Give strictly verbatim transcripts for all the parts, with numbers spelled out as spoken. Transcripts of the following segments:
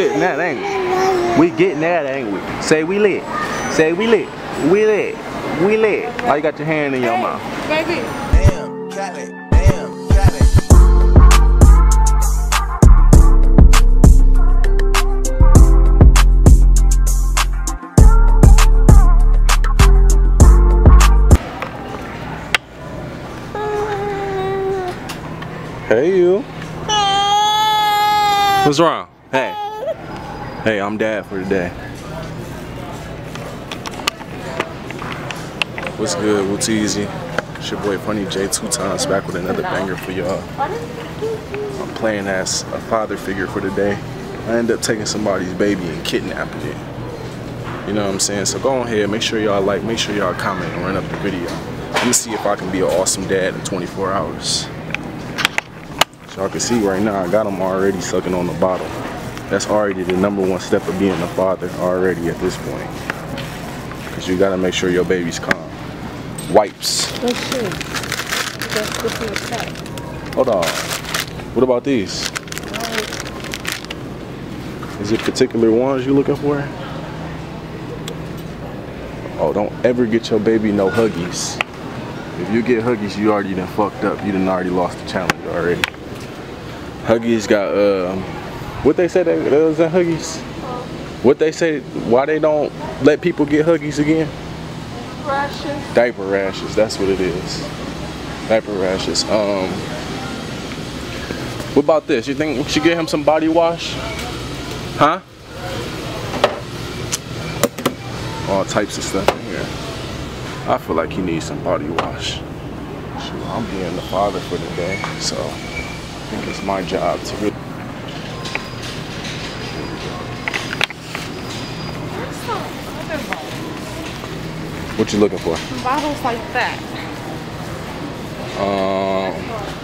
Getting that, ain't we? We getting that, ain't we? Say we lit. Say we lit. We lit. We lit. Why you got your hand in your hey, mouth? Baby. Damn, Cali. Damn, Cali. Hey, you. What's wrong? Hey. Hey, I'm dad for the day. What's good? What's easy? It's your boy Funny J two times back with another banger for y'all. I'm playing as a father figure for the day. I end up taking somebody's baby and kidnapping it. You know what I'm saying? So go ahead, make sure y'all like, make sure y'all comment and run up the video. I'm gonna see if I can be an awesome dad in twenty-four hours. So y'all can see right now, I got him already sucking on the bottle. That's already the number one step of being a father already at this point. Because you gotta make sure your baby's calm. Wipes. Let's see. That's this is okay. Hold on. What about these? Is it particular ones you looking for? Oh, don't ever get your baby no Huggies. If you get Huggies, you already done fucked up. You done already lost the challenge already. Huggies got, um, what they said that was in Huggies? What they say, why they don't let people get Huggies again? Rashes. Diaper rashes, that's what it is. Diaper rashes. Um, what about this? You think we should get him some body wash? Huh? All types of stuff in here. I feel like he needs some body wash. Shoot, I'm being the father for the day, so I think it's my job to really. What you looking for? Bottles like that. Um,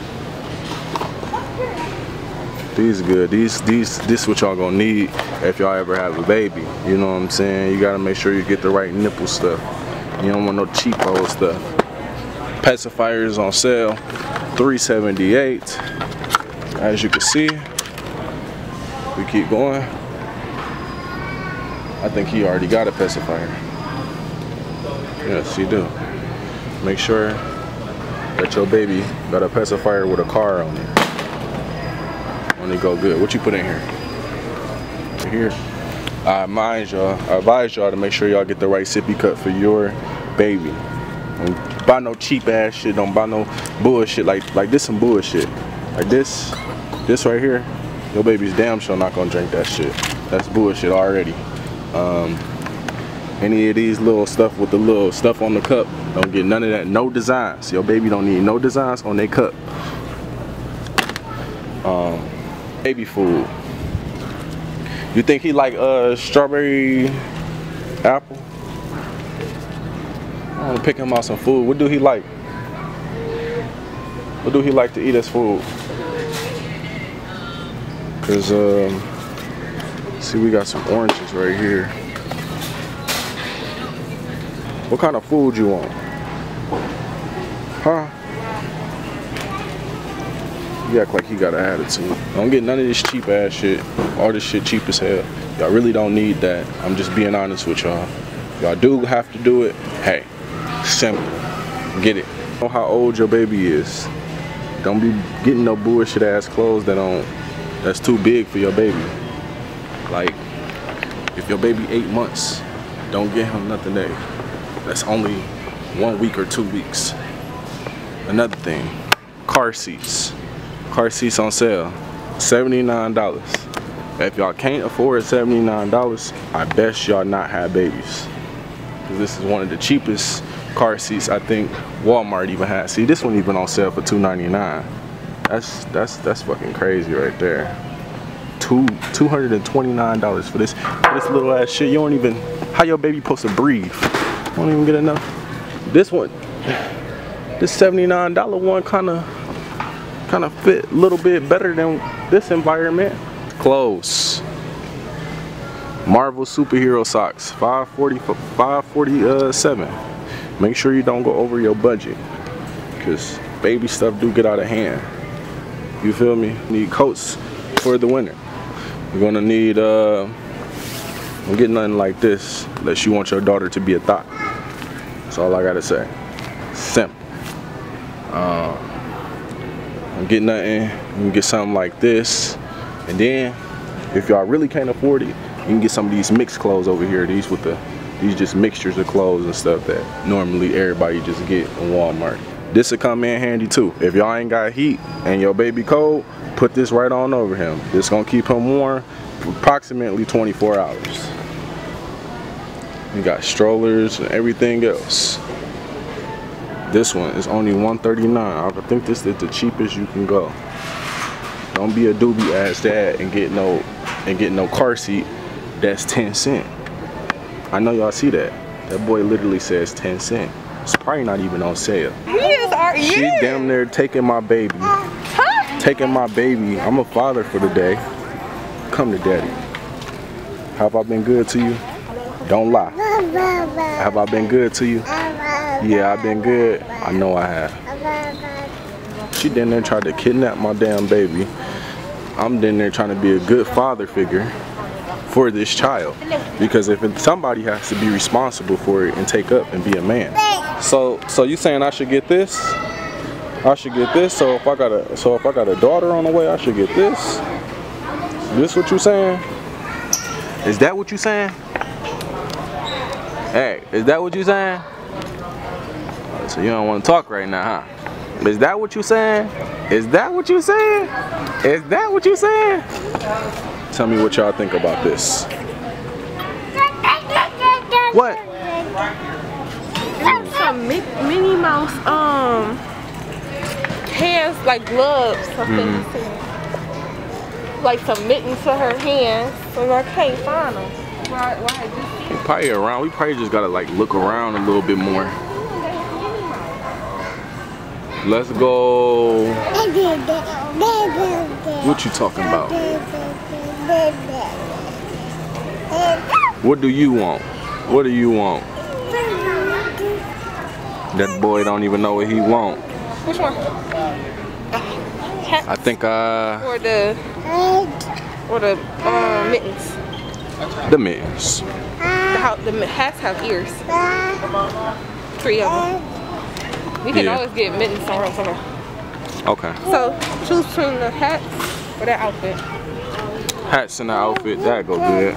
these are good. These, these, this what y'all gonna need if y'all ever have a baby. You know what I'm saying? You gotta make sure you get the right nipple stuff. You don't want no cheapo stuff. Pacifiers on sale, three seventy-eight. As you can see, we keep going. I think he already got a pacifier. Yes, you do. Make sure that your baby got a pacifier with a car on it. Only go good. What you put in here? Here. I advise y'all. I advise y'all to make sure y'all get the right sippy cup for your baby. Don't buy no cheap ass shit. Don't buy no bullshit. Like like this some bullshit. Like this, this right here. Your baby's damn sure not gonna drink that shit. That's bullshit already. Um, Any of these little stuff with the little stuff on the cup, don't get none of that. No designs. Your baby don't need no designs on their cup. Um, baby food. You think he like uh strawberry apple? I want to pick him out some food. What do he like? What do he like to eat as food? Cause um, see, we got some oranges right here. What kind of food you want? Huh? You act like he got an attitude. Don't get none of this cheap ass shit. All this shit cheap as hell. Y'all really don't need that. I'm just being honest with y'all. Y'all do have to do it. Hey, simple. Get it. Know how old your baby is. Don't be getting no bullshit ass clothes that don't, that's too big for your baby. Like, if your baby eight months, don't get him nothing that that's only one week or two weeks. Another thing, car seats. Car seats on sale, seventy-nine dollars. If y'all can't afford seventy-nine dollars, I best y'all not have babies. Cause this is one of the cheapest car seats I think Walmart even has. See, this one even on sale for two ninety-nine. That's that's that's fucking crazy right there. Two two hundred and twenty-nine dollars for this for this little ass shit. You don't even, how your baby supposed to breathe? Don't even get enough. This one, this seventy-nine dollar one kind of kind of fit a little bit better than this environment. Clothes. Marvel superhero socks, five forty, five forty-seven. Make sure you don't go over your budget, because baby stuff do get out of hand. You feel me? Need coats for the winter. You're gonna need, uh, don't get nothing like this unless you want your daughter to be a thought. That's all I gotta say. Simple. Um, don't get nothing. You can get something like this. And then, if y'all really can't afford it, you can get some of these mixed clothes over here. These with the, these just mixtures of clothes and stuff that normally everybody just get in Walmart. This will come in handy too. If y'all ain't got heat and your baby cold, put this right on over him. This gonna keep him warm for approximately twenty-four hours. You got strollers and everything else. This one is only one thirty-nine. I think this is the cheapest you can go. Don't be a doobie ass dad and get no and get no car seat. That's ten cent. I know y'all see that. That boy literally says ten cent. It's probably not even on sale. He is our She yeah. damn near taking my baby. Huh? Taking my baby. I'm a father for the day. Come to daddy. Have I been good to you? Don't lie. Have I been good to you? Yeah, I've been good. I know I have. She down there tried to kidnap my damn baby. I'm down there trying to be a good father figure for this child. Because if it, somebody has to be responsible for it and take up and be a man. So, so you saying I should get this? I should get this. So if I got a, so if I got a daughter on the way, I should get this. This what you saying? Is that what you saying? Hey, is that what you saying? So you don't want to talk right now, huh? Is that what you saying? Is that what you saying? Is that what you saying? Tell me what y'all think about this. What? That's some Mi Minnie Mouse um hands like gloves, something. Mm-hmm. Like some mittens for her hands, so I can't find them. Why? Why? We probably around. We probably just gotta like look around a little bit more. Let's go. What you talking about? What do you want? What do you want? That boy don't even know what he want. Which one? I think uh. Or the or the um, mittens. The mittens. The, how, the hats have ears. Three of them. We can Yeah. always get mittens somewhere. somewhere. Okay. So choose between the hats or that outfit. Hats and the outfit, that go good.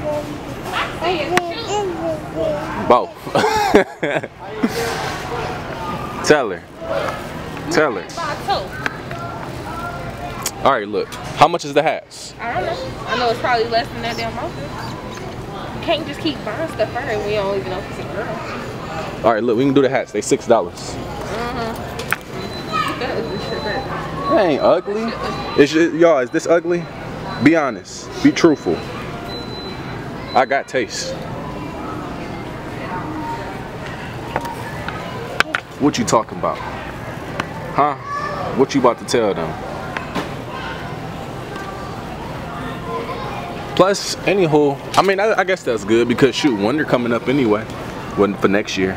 Both. Tell her. Tell her. All right, look. How much is the hats? I don't know. I know it's probably less than that damn outfit. You can't just keep buying stuff for her and we don't even know if it's a girl. All right, look. We can do the hats. They six dollars. Uh-huh. That ugly shit back. That ain't ugly. It's just, y'all. Is this ugly? Be honest. Be truthful. I got taste. What you talking about? Huh? What you about to tell them? Plus, anywho, I mean, I, I guess that's good because shoot, winter coming up anyway. When for next year.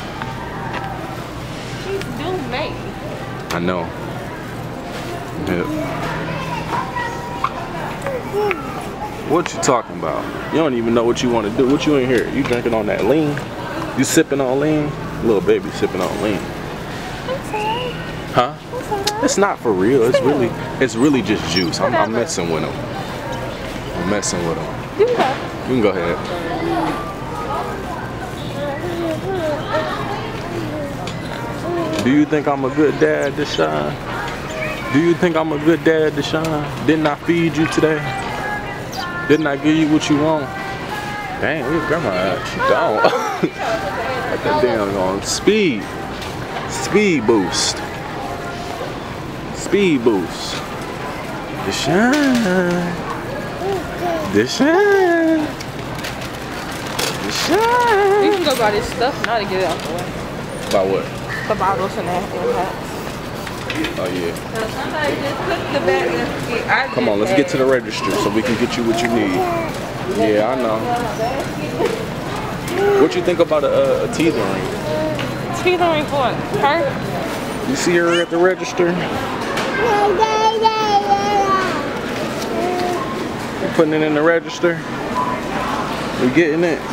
She's due May. I know. Yeah. What you talking about? You don't even know what you want to do. What you in here? You drinking on that lean? You sipping on lean? Little baby sipping on lean. Huh? It's not for real. It's really, it's really just juice. I'm, I'm messing with them. I'm messing with them. You can go. You can go ahead. Do you think I'm a good dad, Deshaun? Do you think I'm a good dad, Deshaun? Didn't I feed you today? Didn't I give you what you want? Dang, look at grandma. She don't. Got that damn on speed. Speed boost. Speed boost. Deshaun. Deshaun. Deshaun. You can go buy this stuff now to get it out the way. About what? The bottles and that and hats. Oh yeah. So somebody just put the bag in. I Come on, let's get to the register so we can get you what you need. Yeah, I know. What you think about a, a teething ring? Teething ring for what? Her? You see her at the register? putting it in the register. We getting it.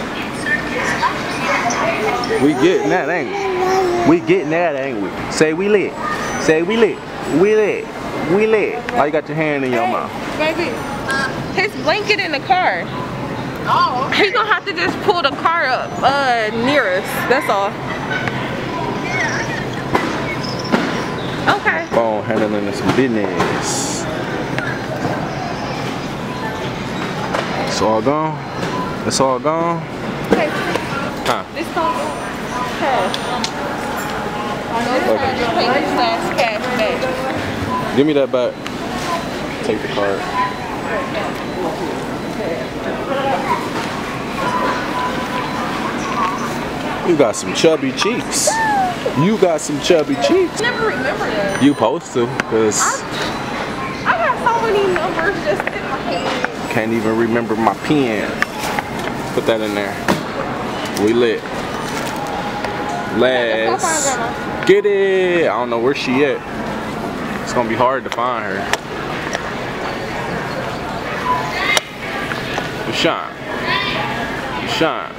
We getting that, ain't we? We getting that, ain't we? Say we lit. Say we lit. We lit. We lit. Why you got your hand in your Hey, mouth? baby, his blanket in the car. Oh, okay. He gonna have to just pull the car up uh, near us. That's all. Okay. Phone handling some business. It's all gone. It's all gone. Okay. Huh? This don't go cash. Okay. Take this last cash back. Give me that back. Take the card. You got some chubby cheeks. You got some chubby cheeks. Never remember that. You supposed to, cause I got so many numbers just in my head. can't even remember my pen. Put that in there. We lit. Let's go find Last. Grandma. Get it. I don't know where she at. It's gonna be hard to find her. Shine. Shine.